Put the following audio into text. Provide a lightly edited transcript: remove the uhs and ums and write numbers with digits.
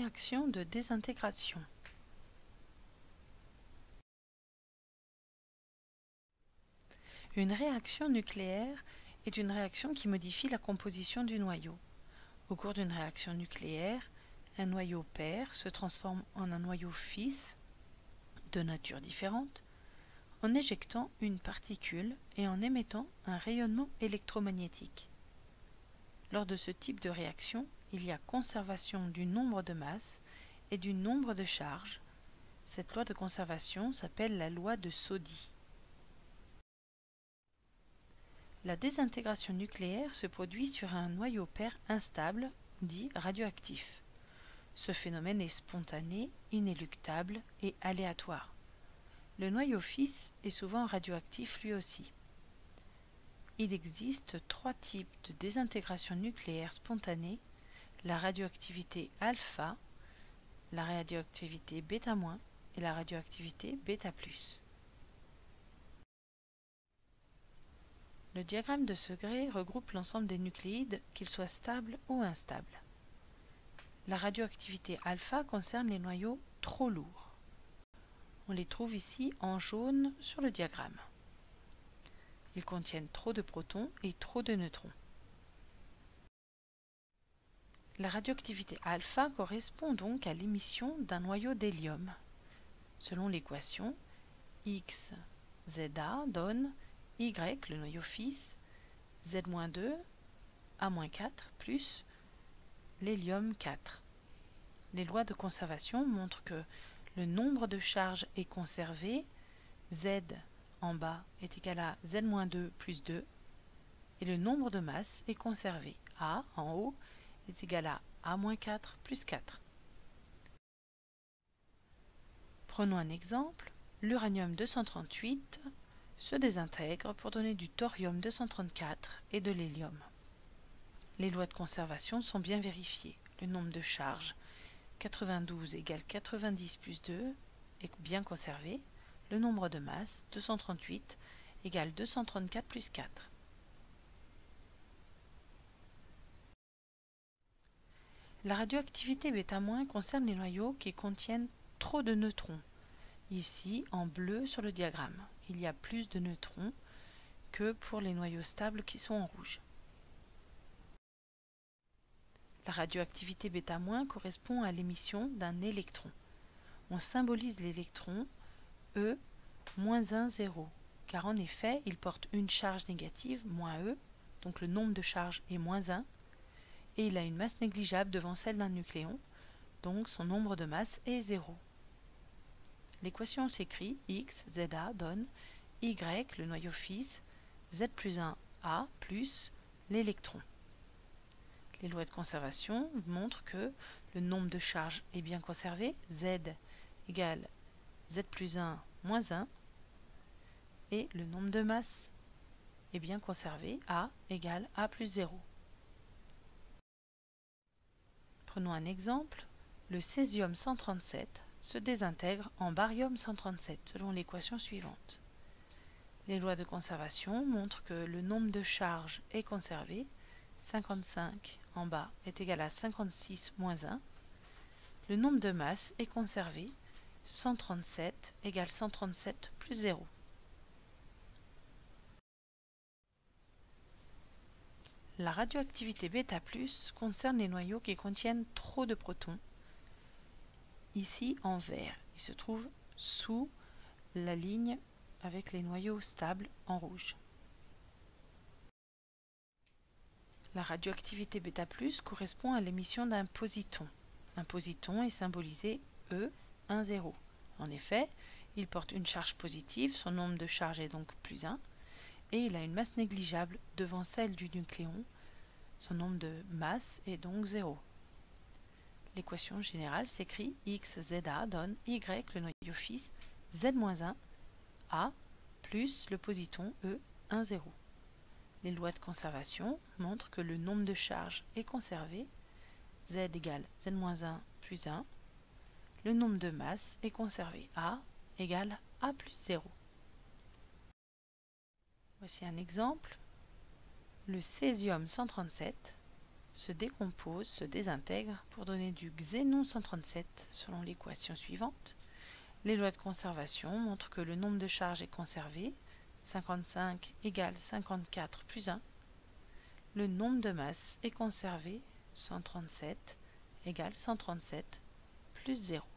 réaction de désintégration. Une réaction nucléaire est une réaction qui modifie la composition du noyau. Au cours d'une réaction nucléaire, un noyau père se transforme en un noyau fils de nature différente en éjectant une particule et en émettant un rayonnement électromagnétique. Lors de ce type de réaction, il y a conservation du nombre de masses et du nombre de charges. Cette loi de conservation s'appelle la loi de Soddy. La désintégration nucléaire se produit sur un noyau père instable, dit radioactif. Ce phénomène est spontané, inéluctable et aléatoire. Le noyau fils est souvent radioactif lui aussi. Il existe 3 types de désintégration nucléaire spontanée, la radioactivité alpha, la radioactivité bêta- et la radioactivité bêta+. Le diagramme de Segrè regroupe l'ensemble des nucléides, qu'ils soient stables ou instables. La radioactivité alpha concerne les noyaux trop lourds. On les trouve ici en jaune sur le diagramme. Ils contiennent trop de protons et trop de neutrons. La radioactivité alpha correspond donc à l'émission d'un noyau d'hélium. Selon l'équation, X, Za donne Y, le noyau fils, Z-2, A-4 plus l'hélium 4. Les lois de conservation montrent que le nombre de charges est conservé, Z en bas est égal à Z-2 plus 2, et le nombre de masses est conservé, A en haut est égal à A-4 plus 4. Prenons un exemple, l'uranium-238 se désintègre pour donner du thorium-234 et de l'hélium. Les lois de conservation sont bien vérifiées. Le nombre de charges 92 égale 90 plus 2 est bien conservé. Le nombre de masses 238 égale 234 plus 4. La radioactivité bêta- concerne les noyaux qui contiennent trop de neutrons. Ici, en bleu sur le diagramme, il y a plus de neutrons que pour les noyaux stables qui sont en rouge. La radioactivité bêta- correspond à l'émission d'un électron. On symbolise l'électron E -1, 0, car en effet, il porte une charge négative, moins E, donc le nombre de charges est -1, et il a une masse négligeable devant celle d'un nucléon, donc son nombre de masse est 0. L'équation s'écrit X, Za donne Y, le noyau fils, Z plus 1, A plus l'électron. Les lois de conservation montrent que le nombre de charges est bien conservé, Z égale Z plus 1 moins 1, et le nombre de masses est bien conservé, A égale A plus 0. Prenons un exemple, le césium-137 se désintègre en barium-137 selon l'équation suivante. Les lois de conservation montrent que le nombre de charges est conservé, 55 en bas est égal à 56 moins 1. Le nombre de masses est conservé, 137 égale 137 plus 0. La radioactivité bêta+ concerne les noyaux qui contiennent trop de protons. Ici en vert, il se trouve sous la ligne avec les noyaux stables en rouge. La radioactivité bêta+ correspond à l'émission d'un positon. Un positon est symbolisé E, 1, 0. En effet, il porte une charge positive, son nombre de charges est donc plus 1, et il a une masse négligeable devant celle du nucléon, son nombre de masses est donc 0. L'équation générale s'écrit X, Za donne Y, le noyau fils, Z-1, A, plus le positon E, 1, 0. Les lois de conservation montrent que le nombre de charges est conservé, Z égale Z-1 plus 1. Le nombre de masses est conservé, A égale A plus 0. Voici un exemple. Le césium-137 se décompose, se désintègre pour donner du xénon 137 selon l'équation suivante. Les lois de conservation montrent que le nombre de charges est conservé, 55 égale 54 plus 1. Le nombre de masses est conservé, 137 égale 137 plus 0.